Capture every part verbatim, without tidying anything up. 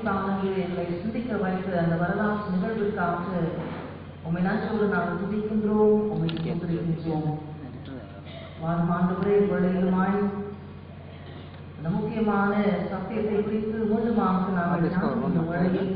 பாடங்களில் எங்களை சிந்திக்க வைத்து அந்த வரலாற்று நிகழ்விற்காக உம்மை நன்றோடு நாங்கள் துதிக்கின்றோம், உம்மை துதிக்கின்றோம். வாழும் ஆண்டவரே, வேளையிலுமாய் அந்த முக்கியமான சத்தியத்தை குறித்து மீண்டுமாக நாங்கள் தியானிக்கின்ற வேளையில்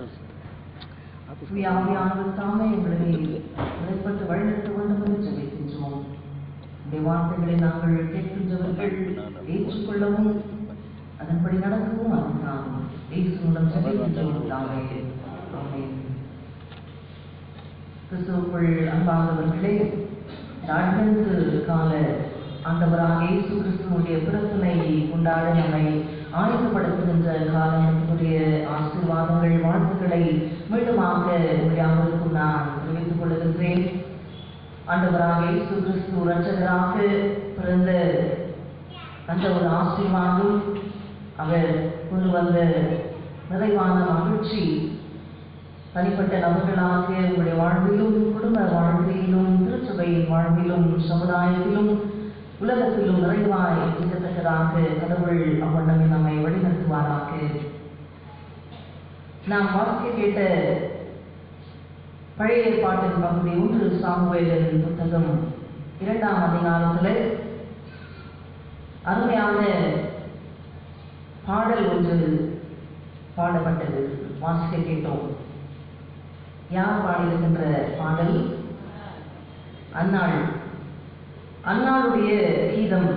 ஆவியானவர் தாமே எங்களை வெளிப்பட்டு வழிநடத்த வேண்டும் என்று ஜெபிக்கின்றோம். இந்த வார்த்தைகளை நாங்கள் கேட்கின்றவர்கள் ஏற்றுக்கொள்ளவும் அதன்படி நடக்கவும் அதுதான் இயேசுவிடம் ஜெபிக்கின்றோம். தாமே ஆமென். கிறிஸ்துவுக்குள் அன்பானவர்களே, அட்வென்ட் கால ஆண்டவராக இயேசு கிறிஸ்துவுடைய பிறப்பினை கொண்டாட நம்மை ஆயத்தப்படுத்துகின்ற காலத்துக்குரிய ஆசீர்வாதங்கள் வாழ்த்துக்களை மீண்டுமாக உங்களுக்கும் நான் தெரிவித்துக் கொள்கின்றேன். ஆண்டவராக இயேசு கிறிஸ்து இரட்சகராக பிறந்த அந்த ஒரு ஆசீர்வாதம், அவர் கொண்டு வந்த நிறைவான மகிழ்ச்சி தனிப்பட்ட நபர்களாக உங்களுடைய வாழ்விலும், குடும்ப வாழ்விலும், திருச்சபையின் வாழ்விலும், சமுதாயத்திலும், உலகத்திலும் நிறைவாய் இருக்கத்தக்கதாக கடவுள் அவ்வண்ணமே நம்மை வழிநடத்துவாராக. நாம் வாசிக்க கேட்ட பழைய ஏற்பாட்டின் பகுதி ஒன்று சாமுவேலின் புத்தகம் இரண்டாம் அதிகாரத்தில் அருமையான பாடல் ஒன்று பாடப்பட்டது, வாசிக்க கேட்டோம். யார் பாடியிருக்கின்ற பாடல்? அன்னாள். அன்னாளுடைய கீதம்.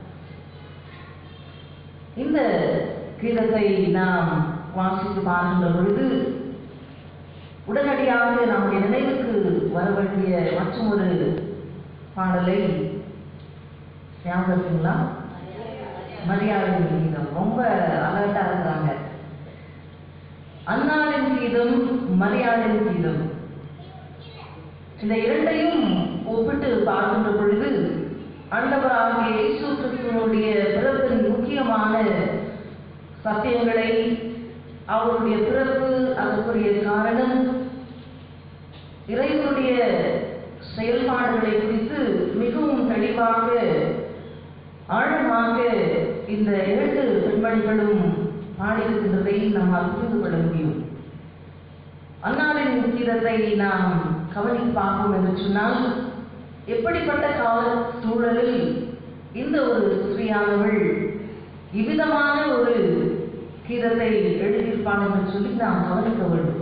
இந்த கீதத்தை நாம் வாசித்து பார்க்கின்ற பொழுது உடனடியாக நம்முடைய நினைவுக்கு வர வேண்டிய மற்றும் ஒரு பாடலை ஞாபகங்களா? மரியாதையின் கீதம். ரொம்ப அலர்ட்டா இருக்கிறாங்க. அன்னாளின் கீதம், மரியாதையின் கீதம். இந்த இரண்டையும் ஒப்பிட்டு பார்க்கின்ற பொழுது ஆண்டவராகிய இயேசு கிறிஸ்துவினுடைய பிறப்பின் முக்கியமான சத்தியங்களை, அவருடைய பிறப்பு, அதற்குரிய காரணம், இறைவனுடைய செயல்பாடுகளை குறித்து மிகவும் தெளிவாக ஆழமாக இந்த இரண்டு பெண்மணிகளும் பாடியிருக்கின்றதை நம்மால் புரிந்து கொள்ள முடியும். அன்னாளின் கீதத்தை நாம் கவனித்து பார்ப்போம் என்று சொன்னால், எப்படிப்பட்ட கால சூழலில் இந்த ஒரு ஸ்திரீயானவள் இவ்விதமான ஒரு கீதத்தை எழுதியிருப்பான் என்று சொல்லி நாம் கவனிக்க வேண்டும்.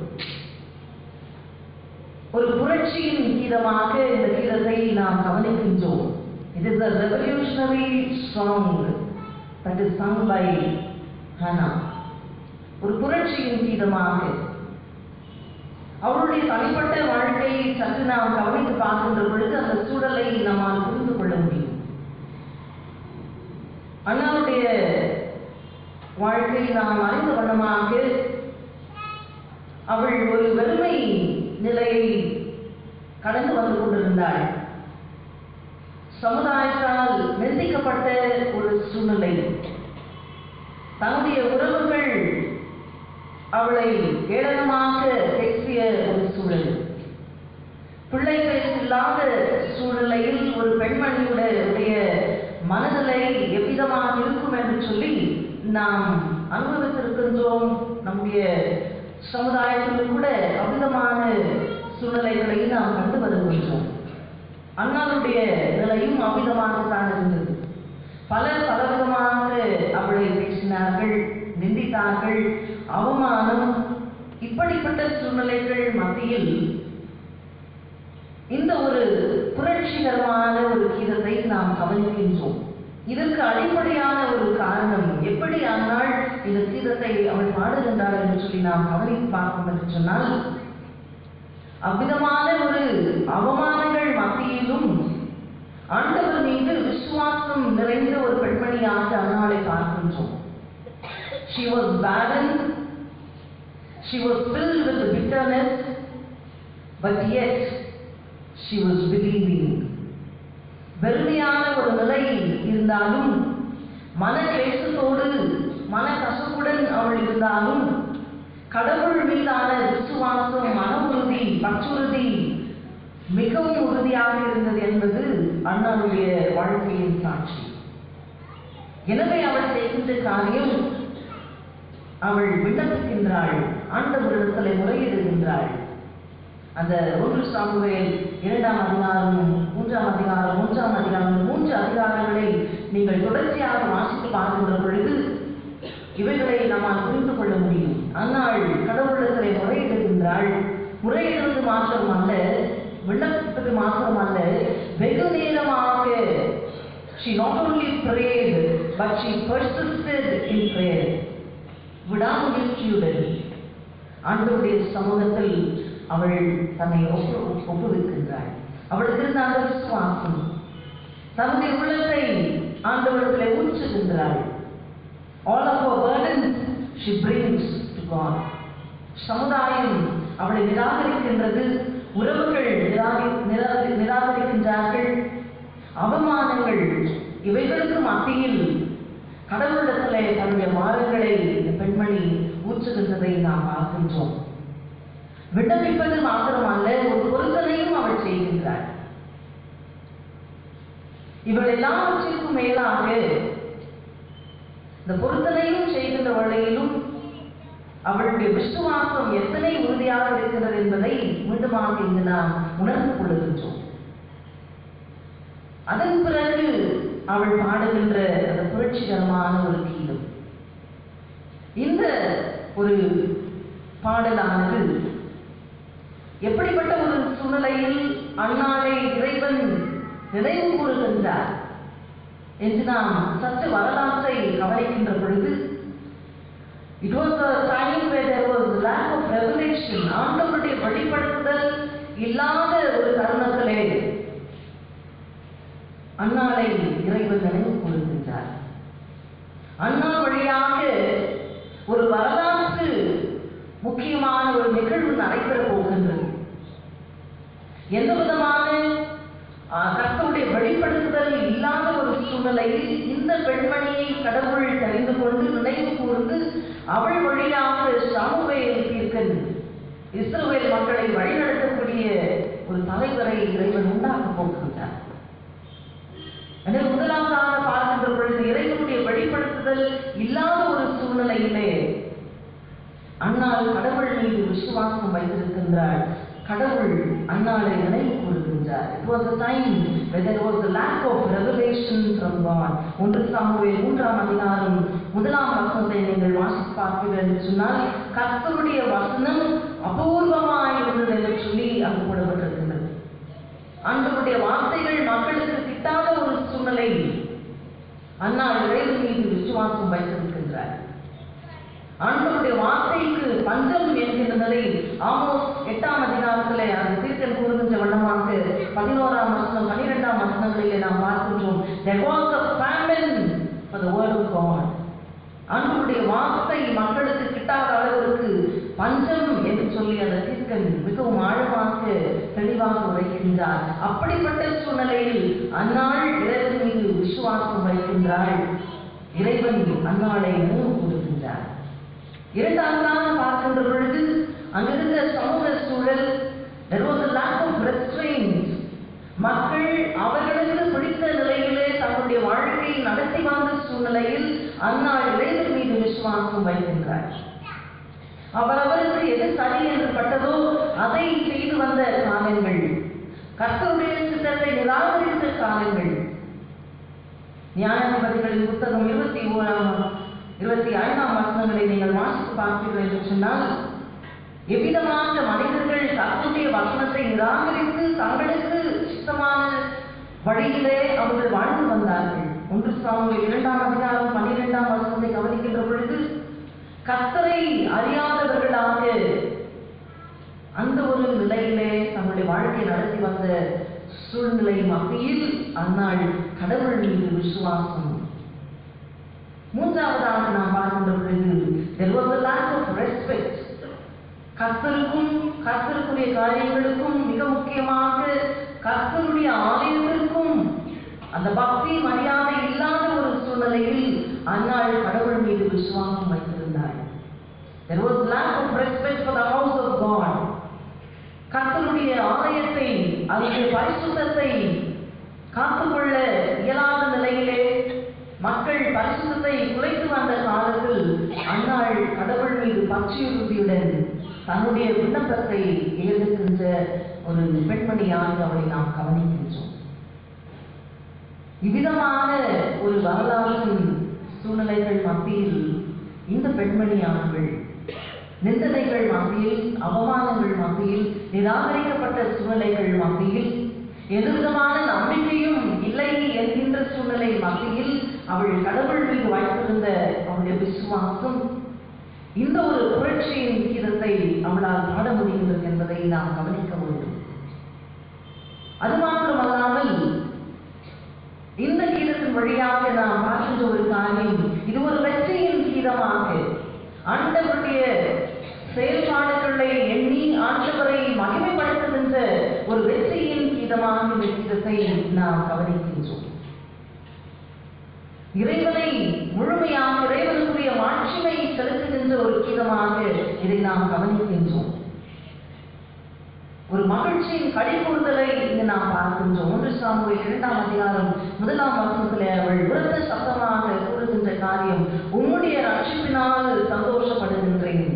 ஒரு புரட்சியின் கீதமாக இந்த கீதத்தை நாம் கவனிக்கின்றோம். It is a revolutionary song that is sung by Hannah. ஒரு புரட்சியின் கீதமாக அவருடைய தனிப்பட்ட வாழ்க்கையை சற்று நாம் கவனித்து பார்க்கின்ற பொழுது அந்த சூழலை நம்மால் புரிந்து கொள்ள முடியும். அண்ணாவுடைய வாழ்க்கையை நாம் அறிந்த வண்ணமாக அவள் ஒரு வெறுமை நிலையை கடந்து வந்து கொண்டிருந்தாள். சமுதாயத்தால் நிந்திக்கப்பட்ட ஒரு சூழ்நிலை. தன்னுடைய உறவுகள் அவளை ஏளனமாக பேசிய ஒரு சூழல். பிள்ளை பேசில்லாத சூழ்நிலையில் ஒரு பெண்மணியுடைய மனநிலை எவ்விதமாக இருக்கும் என்று சொல்லி நாம் அனுபவித்திருக்கின்றோம். நம்முடைய சமுதாயத்தில் கூட அவ்விதமான சூழ்நிலைகளை நாம் கண்டு வருகின்றோம். அண்ணாவுடைய நிலையும் அவ்விதமாகத்தான் இருந்தது. பலர் பலவிதமாக அவளை பேசினார்கள், நிந்தித்தார்கள், அவமானம். இப்படிப்பட்ட சூழ்நிலைகள் மத்தியில் இந்த ஒரு புரட்சிகரமான ஒரு கீதத்தை நாம் கவனிக்கின்றோம். இதற்கு அடிப்படையான ஒரு காரணம், எப்படி ஆனால் இந்த கீதத்தை அவள் பாடுகின்றாள் என்று சொல்லி நாம் கவனித்து பார்ப்போம் என்று சொன்னால், அவ்விதமான ஒரு அவமானங்கள் மத்தியிலும் ஆண்டவர் மீது விசுவாசம் நிறைந்த ஒரு பெண்மணியாக அன்னாளை பார்க்கின்றோம். She was barren, she was filled with bitterness, but yet she was believing. வெறுமையான ஒரு நிலை இருந்தாலும், மன கிளேசத்தோடு மன கசப்புடன் அவள் இருந்தாலும், கடவுள் மீதான விசுவாசம், மன உறுதி, பற்றுறுதி மிகவும் உறுதியாக இருந்தது என்பது அண்ணாவுடைய வாழ்க்கையின் சாட்சி. எனவே அவள் செய்கின்ற காரியம், அவள் விண்ணப்பிக்கின்றாள், ஆண்டவரிடத்தில் முறையிடுகின்றாள். அந்த ஒன்று சாமுவேல் இரண்டாம் அதிகாரம், மூன்றாம் அதிகாரம், மூன்றாம் அதிகாரம், மூன்று அதிகாரங்களை நீங்கள் தொடர்ச்சியாக வாசித்து பார்க்கின்ற பொழுது இவைகளை நம்மால் புரிந்து கொள்ள முடியும். ஆனால் கடவுளிடத்திலே முறையிடுகின்றாள். முறையிடுவது மாத்திரமல்ல, விண்ணப்பிப்பது மாத்திரமல்ல, வெகு நேரமாக she not only prayed but she persisted in prayer. விடாமுயற்சியுடன் ஆண்டவருடைய சமூகத்தில் அவள் தன்னை ஒப்பு ஒப்புவிக்கின்றாள். அவளுக்கு இருந்த அந்த விசுவாசம், தன்னுடைய உள்ளத்தை ஆண்டவரிடத்திலே ஊற்றுகின்றாள். All of her burdens she brings to God. சமுதாயம் அவளை நிராகரிக்கின்றது, உறவுகள் நிராகரி நிராகரிக்கின்றார்கள், அவமானங்கள், இவைகளுக்கு மத்தியில் கடவுளிடத்திலே தன்னுடைய வாரங்களை இந்த பெண்மணி ஊற்றுகின்றதை நாம் பார்க்கின்றோம். விண்ணப்பிப்பது மாத்திரமல்ல, ஒரு பொருத்தனையும் அவள் செய்கின்றாள். இவள் எல்லாவற்றிற்கும் மேலாக இந்த பொருத்தனையும் செய்கின்ற வேளையிலும் அவளுடைய விசுவாசம் எத்தனை உறுதியாக இருக்கிறது என்பதை மீண்டுமாக இங்கு நாம் உணர்ந்து கொள்கின்றோம். அதன் பிறகு அவள் பாடுகின்ற அந்த புரட்சிகரமான ஒரு கீதம். இந்த ஒரு பாடலானது எப்படிப்பட்ட ஒரு சூழ்நிலையில் அன்னாளை இறைவன் நினைவு கூறுகின்றார் என்று நாம் சற்று வரலாற்றை கவனிக்கின்ற பொழுது, it was a time where there was lack of revelation. ஆண்டவருடைய வெளிப்படுத்துதல் இல்லாத ஒரு தருணத்திலே அன்னாளை இறைவன் நினைவு கூறுகின்றார். அண்ணா வழியாக ஒரு வரலாற்று முக்கியமான ஒரு நிகழ்வு நடைபெற போகின்றது. எந்த விதமான கர்த்தருடைய வெளிப்படுத்துதல் இல்லாத ஒரு சூழ்நிலையில் இந்த பெண்மணியை கடவுள் தெரிந்து கொண்டு நினைவு கூர்ந்து அவள் வழியாக சாமுவேல் தீர்க்கன் இஸ்ரவேல் மக்களை வழிநடத்தக்கூடிய ஒரு தலைவரை இறைவன் உண்டாக்கப் போகின்றார். எனவே முதலாவதாக பார்க்கின்ற பொழுது இறைவனுடைய வெளிப்படுத்துதல் இல்லாத ஒரு சூழ்நிலையிலே அன்னாள் கடவுள் மீது விசுவாசம் வைத்திருக்கின்றாள். கடவுள் அன்னாளை நினைவு கூறுகின்றார். It was a time where there was a lack of revelation from God. ஒன்று சாமுவேல் மூன்றாம் அதிகாரம் முதலாம் வசனத்தை நீங்கள் வாசித்து பார்ப்பீர்கள் என்று சொன்னால், கர்த்தருடைய வசனம் அபூர்வமாய் இருந்தது என்று சொல்லி அங்கு போடப்பட்டிருக்கின்றது. ஆண்டவருடைய வார்த்தைகள் மக்களுக்கு கிட்டாத ஒரு சூழ்நிலை அன்னாள் இறைவன் மீது விசுவாசம் வைத்திருக்கின்றார். ஆண்டவருடைய வார்த்தைக்கு பஞ்சம் என்கின்றதை ஆமோஸ் எட்டாம் அதிகாரத்திலே அந்த தீர்க்கன் கூறுகின்ற வண்ணமாக பதினோராம் வசனம் பன்னிரெண்டாம் வசனங்களிலே நாம் பார்க்கின்றோம். There was a famine for the word of God. ஆண்டவருடைய வார்த்தை மக்களுக்கு கிட்டாத அளவிற்கு பஞ்சம் என்று சொல்லி அந்த தீர்க்கன் மிகவும் ஆழமாக தெளிவாக உரைக்கின்றார். அப்படிப்பட்ட சூழ்நிலையில் அன்னாள் இறைவன் மீது விசுவாசம் வைக்கின்றாள். இறைவன் அன்னாளை நினைவு கூறுகின்றார். இரண்டாவதாக பார்க்கின்ற பொழுது அங்கிருந்த சமூக சூழல், there was a lack of restraint. மக்கள் அவர்களுக்கு பிடித்த நிலையிலே தன்னுடைய வாழ்க்கையை நடத்தி வந்த சூழ்நிலையில் அன்னாள் இறைவன் மீது விசுவாசம் வைக்கின்றார். அவரவருக்கு எது சரி என்று பட்டதோ அதை செய்து வந்த காலங்கள், கர்த்தருடைய சித்தத்தை நிராகரித்த காலங்கள். நியாயாதிபதிகளின் புத்தகம் இருபத்தி ஓராம் இருபத்தி ஐந்தாம் வசனங்களை நீங்கள் வாசித்து பார்ப்பீர்கள் என்று சொன்னால், எவ்விதமாக மனிதர்கள் கர்த்தருடைய வசனத்தை நிராகரித்து தங்களுக்கு சித்தமான வழியிலே அவர்கள் வாழ்ந்து வந்தார்கள். ஒன்று சாமுவேல் இரண்டாம் அதிகாரம் பன்னிரெண்டாம் வசனத்தை கவனிக்கின்ற பொழுது, கர்த்தரை அறியாதவர்களாக அந்த ஒரு நிலையிலே தன்னுடைய வாழ்க்கையை நடத்தி வந்த சூழ்நிலை மத்தியில் அன்னாள் கடவுள் மீது விசுவாசம். மூன்றாவதாக நாம் பார்க்கின்ற பொழுது, there was a lack of respect. கர்த்தருக்கும் கர்த்தருக்குரிய காரியங்களுக்கும் மிக முக்கியமாக கர்த்தருடைய ஆலயத்திற்கும் அந்த பக்தி மரியாதை இல்லாத ஒரு சூழ்நிலையில் அன்னாள் கடவுள் மீது விசுவாசம் வைத்திருந்தாள். There was lack of respect for the house of God. கர்த்தருடைய ஆலயத்தை, அதனுடைய பரிசுத்தத்தை காத்துக்கொள்ள இயலாத நிலையிலே மக்கள் பரிசுத்தத்தை குலைத்து வந்த காலத்தில் அன்னாள் கடவுள் பற்றுறுதியுடன் தன்னுடைய விண்ணப்பத்தை ஏற்கின்ற ஒரு பெண்மணியாக அவளை நாம் கவனிக்கின்றோம். இவ்விதமான ஒரு வரலாற்றின் சூழ்நிலைகள் மத்தியில் இந்த பெண்மணியானவள் நிந்தனைகள் மத்தியில், அவமானங்கள் மத்தியில், நிராகரிக்கப்பட்ட சூழ்நிலைகள் மத்தியில், எதுவிதமான நம்பிக்கையும் இல்லை என்கின்ற சூழ்நிலை மத்தியில் அவள் கடவுள் மீது வைத்திருந்த அவளுடைய விசுவாசம் இந்த ஒரு புரட்சியின் கீதத்தை அவளால் பாட முடிகின்றது என்பதை நாம் கவனிக்க வேண்டும். அது மாத்திரமல்லாமல் இந்த கீதத்தின் வழியாக நாம் பார்க்கின்ற ஒரு காரியம், இது ஒரு வெற்றியின் கீதமாக ஆண்டவருடைய செயல்பாடுகளை எண்ணி ஆண்டவரை மகிமைப்படுத்துகின்ற ஒரு வெற்றியின் கீதமாக இந்த கீதத்தை நாம் கவனிக்கின்றோம். இறைவனை முழுமையாக இறைவனுக்குரிய மாட்சிமை செலுத்துகின்ற ஒரு கீதமாக இதை நாம் கவனிக்கின்றோம். ஒரு மகிழ்ச்சியின் கடிகூறுதலை இங்கு நாம் பார்க்கின்றோம். ஒன்று சாமுவேல் இரண்டாம் அதிகாரம் முதலாம் வசனத்திலே அவள் உரத்த சத்தமாக கூறுகின்ற காரியம், உம்முடைய ரட்சிப்பினால் சந்தோஷப்படுகின்றேன்.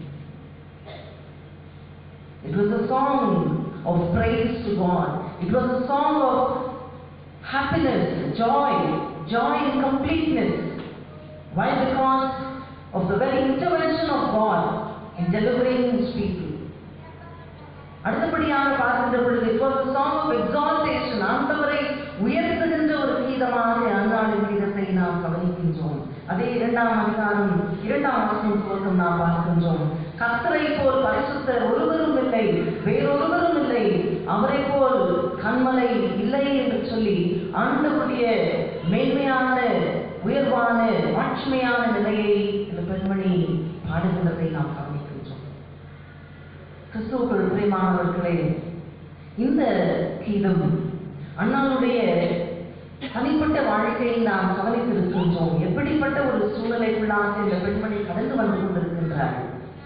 It was a song of praise to God. It was a song of happiness, joy, joy in completeness. Why? Because of the very intervention of God in delivering His people. அடுத்தபடியாக பார்க்கின்ற பொழுது it was a song of exaltation. ஆண்டவரை உயர்த்துகின்ற ஒரு கீதமாக அந்நாளின் கீதத்தை நாம் கவனிக்கின்றோம். அதே இரண்டாம் அதிகாரம் இரண்டாம் வசனம் துவக்கம் நாம் பார்க்கின்றோம். கர்த்தரை போல் பரிசுத்தர் ஒருவரும் இல்லை, வேறொருவரும் இல்லை, அவரை போல் கன்மலை இல்லை என்று சொல்லி ஆண்டவருடைய மேன்மையான உயர்வான மாட்சிமையான நிலையை இந்த பெண்மணி பாடுகின்றதை நாம் கவனிக்கின்றோம். கிறிஸ்துவுக்குள் பிரியமானவர்களே, இந்த கீதம் அண்ணாளுடைய தனிப்பட்ட வாழ்க்கையை நாம் கவனித்திருக்கின்றோம். எப்படிப்பட்ட ஒரு சூழ்நிலைக்குள்ளாக இந்த பெண்மணி கடந்து வந்து கொண்டிருக்கின்றார்.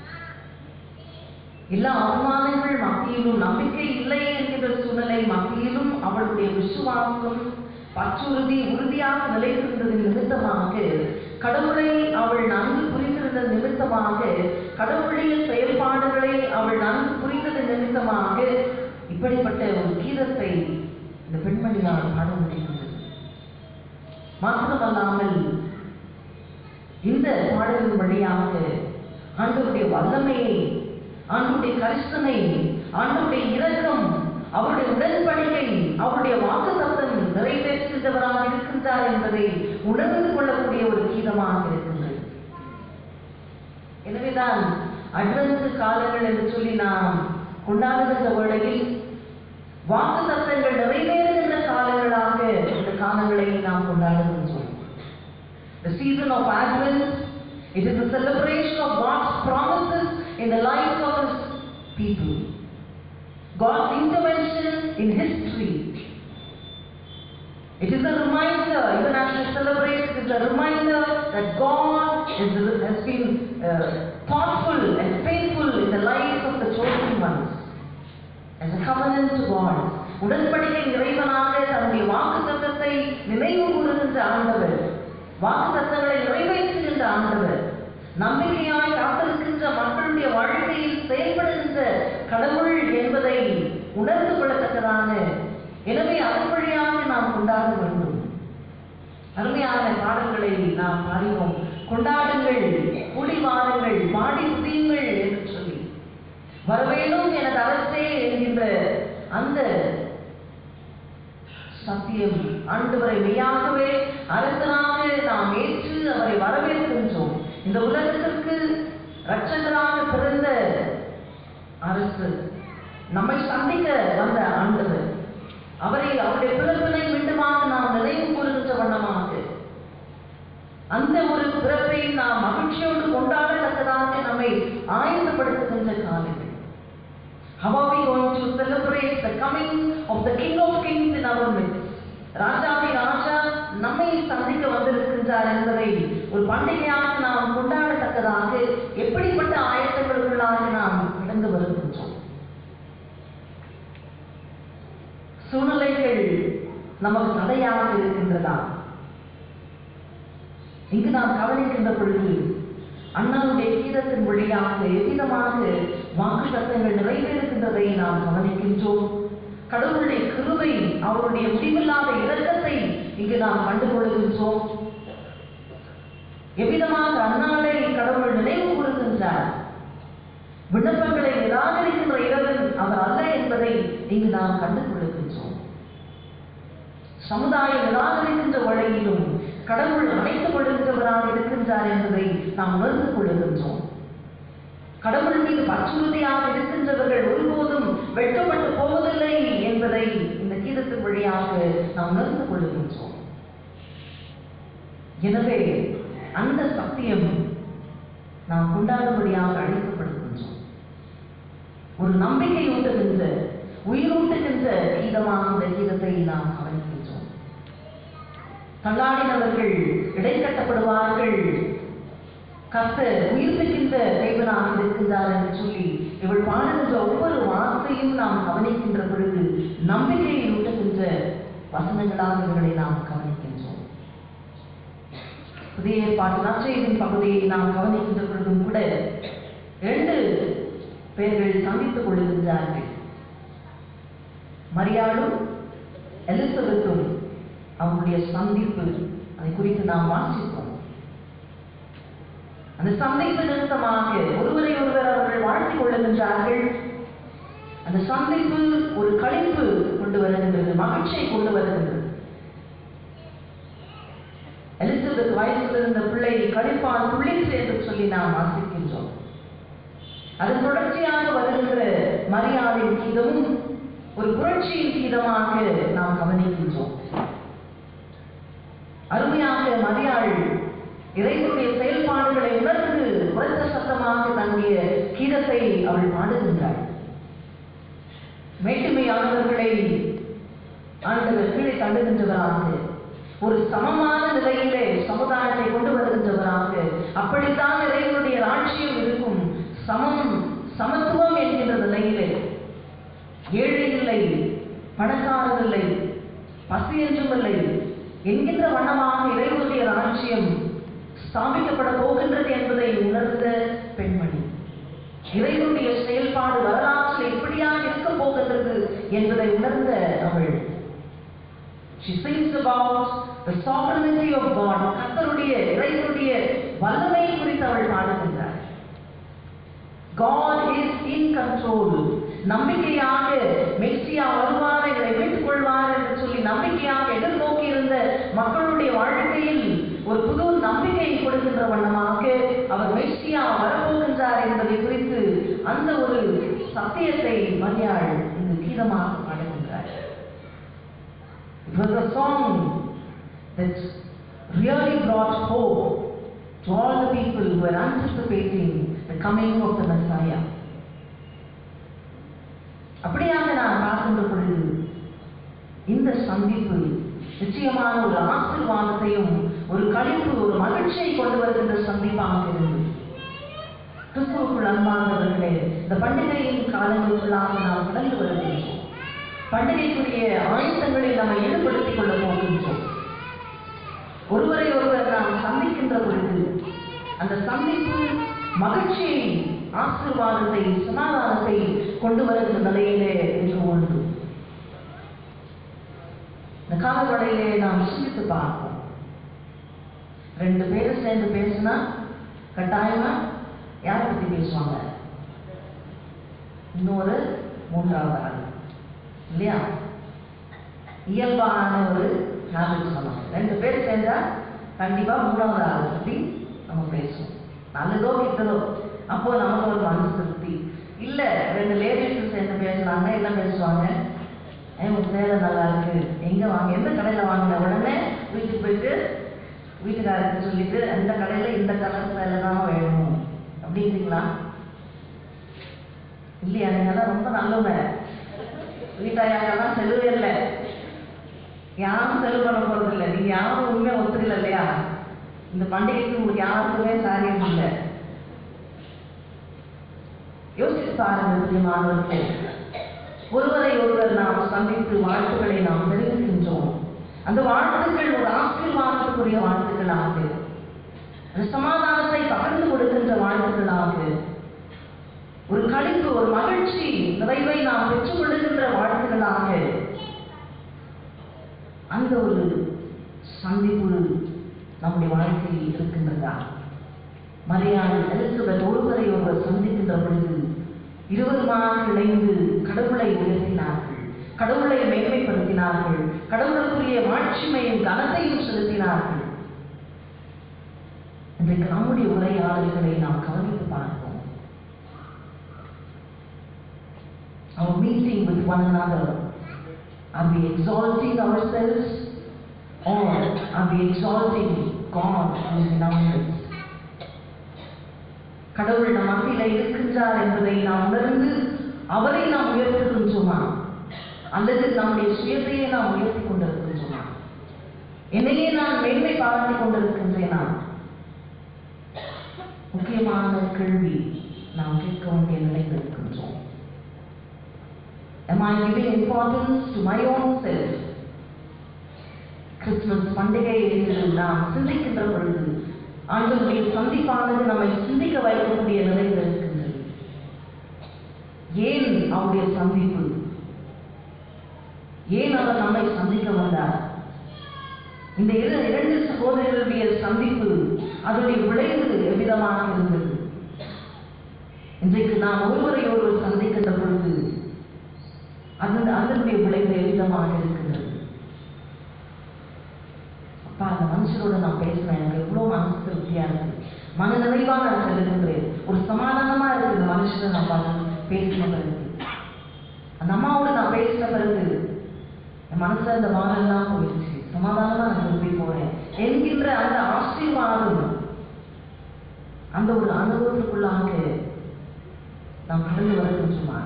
எல்லா அவமானங்கள் மத்தியிலும், நம்பிக்கை இல்லை என்கின்ற சூழ்நிலை மத்தியிலும் அவளுடைய விசுவாசம் பற்றுறுதி உறுதியாக நிலைத்திருந்ததின் நிமித்தமாக, கடவுளை அவள் நன்கு புரிந்திருந்த நிமித்தமாக, கடவுளுடைய செயல்பாடுகளை அவள் நன்கு புரிந்தது நிமித்தமாக இப்படிப்பட்ட ஒரு கீதத்தை இந்த பெண்மணியால் பாட முடிகின்றது. மாத்திரமல்லாமல் இந்த பாடலின் வழியாக ஆண்டவருடைய வல்லமையை, ஆண்டவருடைய கரிசனை, ஆண்டவருடைய இரக்கம், அவருடைய உடன்படிக்கை, அவருடைய வாக்குத்தத்தம் நிறைவேற்றுகின்றவராக இருக்கின்றார் என்பதை உணர்ந்து கொள்ளக்கூடிய ஒரு கீதமாக இருக்கின்றது. எனவேதான் அட்வென்ட் காலங்கள் என்று சொல்லி நாம் கொண்டாடுகின்ற வேளையில் வாக்குத்தத்தங்கள் நிறைவேறுகின்ற காலங்களாக இந்த காலங்களை நாம் கொண்டாடுகின்றோம். The season of Advent, it is a celebration of God's promises in the lives of His people. God's intervention in history. It is a reminder, even as we celebrate, it is a reminder that God is, has been uh, thoughtful and faithful in the lives of the chosen ones. As a covenant to God. உடன்படிக்கை நிறைவனாக தன்னுடைய வாக்குத்தத்தத்தை நினைவு கூறுகின்ற ஆண்டவர், வாக்குத்தத்தங்களை நிறைவேற்றுகின்ற ஆண்டவர், நம்பிக்கையாய் காத்திருக்கின்ற மக்களுடைய வாழ்க்கையில் செயல்படுகின்ற கடவுள் என்பதை உணர்ந்து கொள்ளத்தக்கதான, எனவே அதன் வழியாக நாம் கொண்டாட வேண்டும். அருமையான பாடல்களை நாம் பாடினோம். கொண்டாடுங்கள், கூடி வாருங்கள், பாடி துதியுங்கள் என்று சொல்லி, வரவேணும் எனது அரசே என்கின்ற அந்த சத்தியம் ஆண்டவரை மெய்யாகவே அரசனாக நாம் ஏற்று அவரை வரவேற்கின்றோம். இந்த உலகத்திற்கு இரட்சகராக பிறந்த அரசு, நம்மை சந்திக்க வந்த ஆண்டவர், அவரை அவருடைய பிறப்பினை மீண்டுமாக நாம் நினைவு கூறுகின்ற வண்ணமாக அந்த ஒரு பிறப்பை நாம் மகிழ்ச்சியோடு கொண்டாடத்தக்கதாக நம்மை ஆயத்தப்படுத்துகின்ற காலங்கள். How are we going to celebrate the coming of the King of Kings in our midst? ராஜாவை ராஜா நம்மை சந்திக்க வந்திருக்கின்றார் என்பதை ஒரு பண்டிகையாக நாம் கொண்டாடத்தக்கதாக எப்படிப்பட்ட ஆயத்தங்களுக்குள்ளாக நாம் கடந்து வருகின்றோம். சூழ்நிலைகள் நமக்கு தடையாக இருக்கின்றதா? இங்கு நாம் கவனிக்கின்ற பொழுது அண்ணாவுடைய கீதத்தின் வழியாக எவ்விதமாக வாக்குத்தத்தங்கள் நிறைவேறுகின்றதை நாம் கவனிக்கின்றோம். கடவுளுடைய கிருபை, அவருடைய முடிவில்லாத இரக்கத்தை இங்கு நாம் கண்டுகொள்கின்றோம். எவ்விதமாக அண்ணாவை கடவுள் நினைவு கூறுகின்றார். விண்ணப்பங்களை நிராகரிக்கின்ற இறைவன் அவர் அல்ல என்பதை இங்கு நாம் கண்டுகொள்கின்றோம். சமுதாயம் நிராகரிக்கின்ற வழியிலும் கடவுள் அணைத்துக் கொள்கின்றவராக இருக்கின்றார் என்பதை நாம் உணர்ந்து கொள்கின்றோம். கடவுள் மீது பற்றுறுதியாக இருக்கின்றவர்கள் ஒருபோதும் வெட்கப்பட்டு போவதில்லை என்பதை இந்த கீதத்தின் வழியாக நாம் உணர்ந்து கொள்கின்றோம். எனவே அந்த சத்தியம் நாம் கொண்டாடும்படியாக அழைக்கப்படுகின்றோம். ஒரு நம்பிக்கை ஊட்டுகின்ற, உயிரூட்டுகின்ற கீதமாக இந்த கீதத்தை நாம் கவனிக்கின்றோம். தள்ளாடினவர்கள் இடைக்கட்டப்படுவார்கள், கர்த்தர் உயிர்ப்பிக்கின்ற தேவனாக இருக்கின்றார் என்று சொல்லி இவள் பாடுகின்ற ஒவ்வொரு வார்த்தையும் நாம் கவனிக்கின்ற பொழுது நம்பிக்கையை ஊட்டுகின்ற வசனங்களாக இவர்களை நாம் கவனிக்கின்றோம். புதிய ஏற்பாட்டு நற்செய்தியின் பகுதியை நாம் கவனிக்கின்ற பொழுதும் கூட இரண்டு பேர்கள் சந்தித்துக் கொள்கின்றார்கள். மரியாளும் எலிசபெத்தும் அவங்களுடைய சந்திப்பு, அதை குறித்து நாம் வாசிப்போம். அந்த சந்திப்பு நிமித்தமாக ஒருவரை ஒருவர் அவர்கள் வாழ்த்திக் கொள்ளுகின்றார்கள். அந்த சந்திப்பு ஒரு களிப்பு கொண்டு வருகின்றது, மகிழ்ச்சியை கொண்டு வருகின்றது. எலிசபெத் வயசில் இருந்த பிள்ளை களிப்பால் துள்ளிற்று என்று சொல்லி நாம் வாசிக்கின்றோம். அதன் தொடர்ச்சியாக வருகின்ற மரியாளின் கீதமும் ஒரு புரட்சியின் கீதமாக நாம் கவனிக்கின்றோம். அருமையாக மரியாள் இறைவனுடைய செயல்பாடுகளை உணர்ந்து உரத்த சத்தமாக தன்னுடைய கீதத்தை அவள் பாடுகின்றாள். மேட்டுமையானவர்களை ஆண்டவர் கீழே தள்ளுகின்றவராக, ஒரு சமமான நிலையிலே சமுதாயத்தை கொண்டு வருகின்றவராக, அப்படித்தான் இறைவனுடைய ராட்சியம் இருக்கும். சமம், சமத்துவம் என்கின்ற நிலையிலே ஏழை இல்லை, பணக்காரர் இல்லை, பசி என்றும் இல்லை என்கின்ற வண்ணமாக இறைவனுடைய ராட்சியம் ஸ்தாபிக்கப்பட போகின்றது என்பதை உணர்ந்த பெண்மணி, இறைவனுடைய செயல்பாடு வரலாற்றில் எப்படியாக இருக்க போகின்றது என்பதை உணர்ந்த அவள், she thinks about the sovereignty of God, கர்த்தருடைய இறைவனுடைய வல்லமை குறித்து அவள் பாடுகின்றார். God is in control. நம்பிக்கையாக மெஸ்ஸியா வருவார், இதை மீட்டுக் கொள்வார் என்று சொல்லி நம்பிக்கையாக எதிர்நோக்கி இருந்த மக்களுடைய வாழ்க்கையில் ஒரு புது நம்பிக்கையை கொடுக்கின்ற வண்ணமாக அவர் மெஸ்ஸியா வரப்போகின்றார் என்பதை குறித்து அந்த ஒரு சத்தியத்தை மரியாள் இந்த கீதமாக பாடுகின்றார். It was a song that really brought hope to all the people who were anticipating the coming of the Messiah. அப்படியாக நான் பார்க்கின்ற பொழுது இந்த சந்திப்பு நிச்சயமான ஒரு ஆசீர்வாதத்தையும் ஒரு களிப்பு, ஒரு மகிழ்ச்சியை கொண்டு வருகின்ற சந்திப்பாக இருந்தது. கிறிஸ்துவுக்குள் அன்பானவர்களே, இந்த பண்டிகையின் காலங்களுக்குள்ளாக நாம் கடந்து வருகின்றோம். பண்டிகைக்குரிய ஆயத்தங்களை நாம் ஈடுபடுத்திக் கொள்ள போகின்றோம். ஒருவரை ஒருவர் நாம் சந்திக்கின்ற பொழுது அந்த சந்திப்பு மகிழ்ச்சியை, ஆசீர்வாதத்தை, சமாதானத்தை கொண்டு வருகின்ற நிலையிலே என்று ஒன்று. இந்த காலவடையிலே நாம் சிந்தித்து பார்ப்போம். ரெண்டு பேரும் சேர்ந்து பேசினா கட்டாயமா யாரை பத்தி பேசுவாங்க? இன்னொரு மூன்றாவது ஆள் இல்லையா? இயல்பான ஒரு ஹேபிட் சொன்னாங்க. ரெண்டு பேர் சேர்ந்தா கண்டிப்பா மூணாவது ஆள் பத்தி நம்ம பேசுவோம். நல்லதோ கெட்டதோ, அப்போ நமக்கு ஒரு மனசு திருப்தி. இல்ல ரெண்டு லேடிஸ் சேர்ந்து பேசுனாங்க, என்ன பேசுவாங்க? உங்க சேலை நல்லா இருக்கு, எங்க வாங்க, எந்த கடையில வாங்கின? உடனே வீட்டுக்கு போயிட்டு வீட்டுக்காரருக்கு சொல்லிட்டு அந்த கடையில இந்த கலர் சேலை தான் வேணும் அப்படிங்களா? இல்லையா? நீங்க தான் ரொம்ப நல்லவங்க, வீட்டாயாக்கெல்லாம் செலவே இல்லை, யாரும் செலவு பண்ண போறது இல்லை, நீங்க யாரும் உண்மையா ஒத்துக்கல இல்லையா? இந்த பண்டிகைக்கு உங்களுக்கு யாருக்குமே சாரியம் இல்லை. யோசித்து பாருங்கள் பிரியமானவர்களே, ஒருவரை ஒருவர் நாம் சந்தித்து வாழ்த்துக்களை நாம் தெரிவிக்கின்றோம். அந்த வாழ்த்துக்கள் ஒரு ஆசீர்வாதத்துக்குரிய வாழ்த்துக்களாக அந்த சமாதானத்தை பகிர்ந்து கொடுக்கின்ற வாழ்த்துக்களாக, ஒரு களிப்பு, ஒரு மகிழ்ச்சி நிறைவை நாம் பெற்றுக் கொள்ளுகின்ற வாழ்த்துக்களாக அந்த ஒரு சந்திப்பு நம்முடைய வாழ்க்கையில் இருக்கின்றதா? மரியாள் எலிசபெத் ஒருவரை ஒருவர் சந்திக்கின்ற பொழுது இருவருமாக இணைந்து கடவுளை உயர்த்தினார்கள், கடவுளை மேன்மைப்படுத்தினார்கள், கடவுளுக்குரிய மாட்சிமையும் கனத்தையும் செலுத்தினார்கள். இன்றைக்கு நம்முடைய உரையாடல்களை நாம் கவனித்து பார்ப்போம். Our meeting with one another, are we exalting ourselves or are we exalting God who is in our midst? கடவுள் நம் மத்தியிலே இருக்கின்றார் என்பதை நாம் உணர்ந்து அவரை நாம் உயர்த்துகின்றோமா, அல்லது நம்முடைய சுயத்தையே நாம் உயர்த்தி கொண்டிருக்கின்றோமா? என்னையே நான் மேன்மை பாராட்டிக் கொண்டிருக்கின்றேனா? முக்கியமான கேள்வி நாம் கேட்க வேண்டிய நிலையில் இருக்கின்றோம். Am I giving importance to my own self? Christmas பண்டிகை என்று நாம் சிந்திக்கின்ற பொழுது ஆண்டவருடைய சந்திப்பானது நம்மை சிந்திக்க வைக்கக்கூடிய நிலையில் இருக்கின்றது. ஏன் அவருடைய சந்திப்பு? ஏன் அவர் நம்மை சந்திக்க வந்தார்? இந்த இரண்டு சகோதரர்களுடைய சந்திப்பு, அதனுடைய விளைவு எவ்விதமாக இருந்தது? இன்றைக்கு நாம் ஒருவரை ஒருவர் சந்திக்கின்ற பொழுது அந்த அதனுடைய விளைவு எவ்விதமாக இருக்கிறது? அப்பா, அந்த மனுஷரோட நான் பேசுறேன், எனக்கு எவ்வளவு மனசு திருப்தியா இருக்கு, மன நிறைவா நான் செல்லுகின்றேன், ஒரு சமாதானமா இருக்கு. இந்த மனுஷனை நான் பார்த்து பேசின பிறகு, அந்த அம்மாவோட நான் பேசின பிறகு என் மனசுல இந்த வானெல்லாம் போயிடுச்சு, சமாதானமா நான் திருப்பி போறேன் என்கின்ற அந்த ஆசீர்வாதம், அந்த ஒரு அனுபவத்துக்குள்ளாக நாம் கடந்து வருகின்றோமா?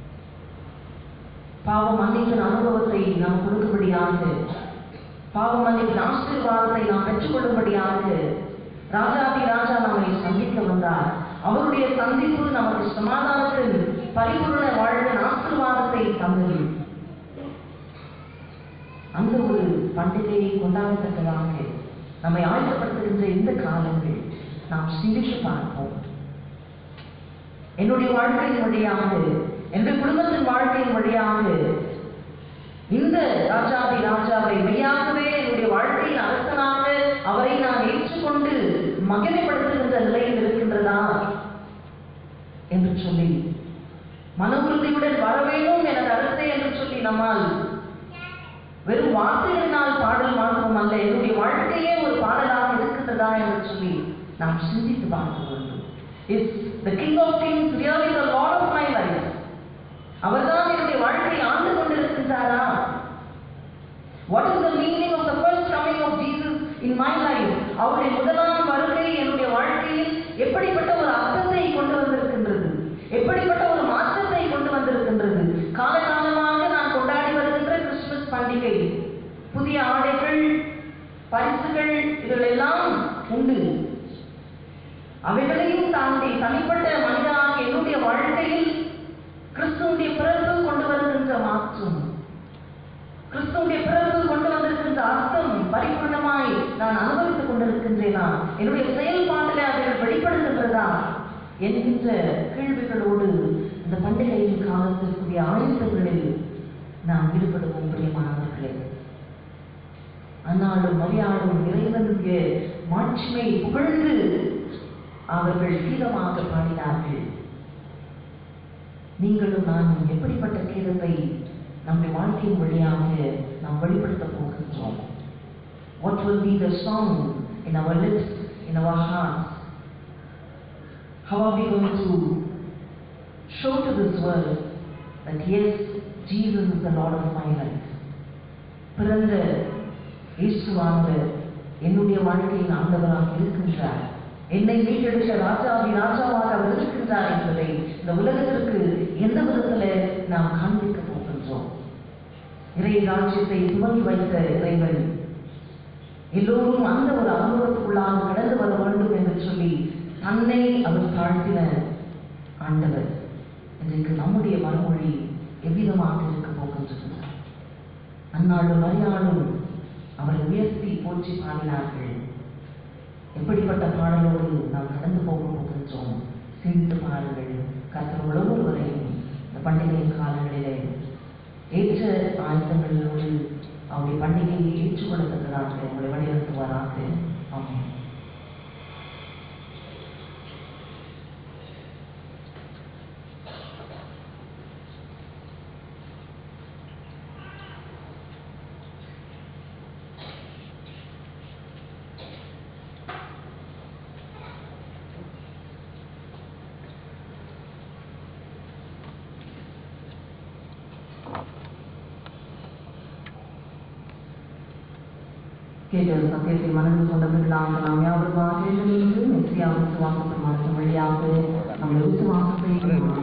பாவ மன்னிப்பின் அனுபவத்தை நாம் கொடுக்கும்படியாக, பாவ மன்னிப்பின் ஆசீர்வாதத்தை நாம் பெற்றுக்கொள்ளும்படியாக ராஜாதி ராஜா நம்மை சந்திக்க வந்தார். அவருடைய சந்திப்பு நமக்கு சமாதானத்தின் பரிபூர்ண வாழ்வின் ஆசீர்வாதத்தை தந்தது. அந்த ஒரு பண்டிகையை கொண்டாடத்தக்கதாக நம்மை ஆயத்தப்படுத்துகின்ற இந்த காலங்கள் நாம் சிந்தித்து பார்ப்போம். என்னுடைய வாழ்க்கையின் வழியாக, என்னுடைய குடும்பத்தின் வாழ்க்கையின் வழியாக இந்த ராஜாதி ராஜாவை மெய்யாகவே என்னுடைய வாழ்க்கையின் அரசனாக அவரை நான் ஏற்றுக்கொண்டு மகிமைப்படுத்துகின்ற நிலையில் இருக்கின்றதா என்று சொல்லி, மன உறுதியுடன் வர வேண்டும் எனது அரசே என்று சொல்லி நம்மால் வெறும் வார்த்தைகளினால் பாடல் மாற்றம் அல்ல, என்னுடைய வாழ்க்கையே ஒரு பாடலாக இருக்கின்றதா என்று சொல்லி நாம் சிந்தித்து பார்க்க வேண்டும். Is the King of Kings really the Lord of my life? அவர்தான் என்னுடைய வாழ்க்கையை ஆண்டு கொண்டிருக்கின்றாரா? What is the meaning of the first coming of Jesus in my life? அவருடைய முதலாம் வருகை என்னுடைய வாழ்க்கையில் எப்படிப்பட்ட ஒரு அர்த்தத்தை கொண்டு வந்திருக்கின்றது, எப்படிப்பட்ட ஒரு மாற்றத்தை கொண்டு வந்திருக்கின்றது? காலகாலமாக நான் கொண்டாடி வருகின்ற கிறிஸ்துமஸ் பண்டிகை, புதிய ஆடைகள், பரிசுகள், இதுகளெல்லாம் உண்டு. அவைகளையும் தாண்டி தனிப்பட்ட மனிதனாக என்னுடைய வாழ்க்கையில் கிறிஸ்துவுடைய பிறப்பு கொண்டு வருகின்ற மாற்றம், கிறிஸ்துவுடைய பிறப்பு கொண்டு வந்திருக்கின்ற அர்த்தம் பரிபூர்ணமாய் நான் அனுபவித்துக் கொண்டிருக்கின்றேனா? என்னுடைய செயல்பாட்டில் அவைகள் வெளிப்படுகின்றதா என்கின்ற கேள்விகளோடு இந்த பண்டிகையின் காலத்திற்குரிய ஆயத்தங்களில் நாம் ஈடுபடுவோம் பிரியமானவர்களே. ஆனாலும் மரியாளும் இறைவனுடைய மாட்சிமை புகழ்ந்து அவர்கள் கீதமாக பாடினார்கள். நீங்களும் நானும் எப்படிப்பட்ட கீதத்தை நம்முடைய வாழ்க்கையின் வழியாக நாம் வெளிப்படுத்த போகின்றோம்? What will be the song in our lips, in our hearts? How are we going to show to this world that yes, Jesus is the Lord of my life? பிறந்த இயேசுவானவர் என்னுடைய வாழ்க்கையின் ஆண்டவராக இருக்கின்றார், என்னை மீட்டெடுக்க ராஜாவி ராஜாவாக அவர் இருக்கின்றார் என்பதை இந்த உலகத்திற்கு எந்த விதத்தில் நாம் காண்பிக்க போகின்றோம்? இறை ராஜ்யத்தை துவங்கி வைத்த இறைவன் எல்லோரும் அந்த ஒரு அனுபவத்துக்குள்ளாக கடந்து வர வேண்டும் என்று சொல்லி தன்னை அவர் தாழ்த்தின ஆண்டவர் இன்றைக்கு நம்முடைய மறுமொழி எவ்விதமாக இருக்க போகின்றது? அந்நாளும் மரியாளும் அவரை உயர்த்தி போற்றி பாடினார்கள். எப்படிப்பட்ட பாடலோடு நாம் கடந்து போக போகின்றோம். சிந்தித்து பாருங்கள். கர்த்தர் ஒவ்வொருவரையும் இந்த பண்டிகையின் காலங்களிலே ஏற்ற ஆயத்தங்களோடு அவருடைய பண்டிகையை ஏற்றுக்கொள்ளத்தக்கதாக உங்களை வழிநடத்துவாராக. ஆமென். கேட்ட சத்தியத்தை மனது கொண்டவர்களாக நாம் யாவருமாக நின்று மெஸ்ஸியா விசுவாச பிரமாணத்தின் வழியாக நம்முடைய விசுவாசத்தை